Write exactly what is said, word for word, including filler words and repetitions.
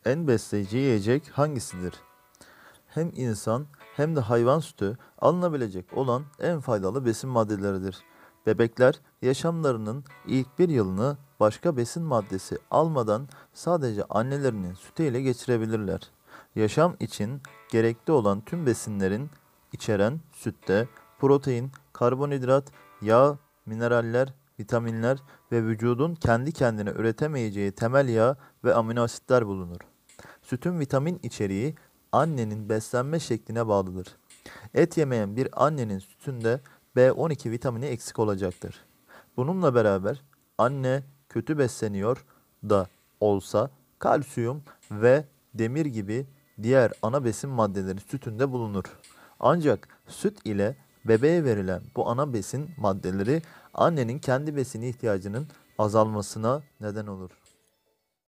En besleyici yiyecek hangisidir? Hem insan hem de hayvan sütü alınabilecek olan en faydalı besin maddeleridir. Bebekler yaşamlarının ilk bir yılını başka besin maddesi almadan sadece annelerinin sütüyle geçirebilirler. Yaşam için gerekli olan tüm besinlerin içeren sütte protein, karbonhidrat, yağ, mineraller, vitaminler ve vücudun kendi kendine üretemeyeceği temel yağ ve amino asitler bulunur. Sütün vitamin içeriği annenin beslenme şekline bağlıdır. Et yemeyen bir annenin sütünde B on iki vitamini eksik olacaktır. Bununla beraber anne kötü besleniyor da olsa kalsiyum ve demir gibi diğer ana besin maddeleri sütünde bulunur. Ancak süt ile bebeğe verilen bu ana besin maddeleri annenin kendi besin ihtiyacının azalmasına neden olur.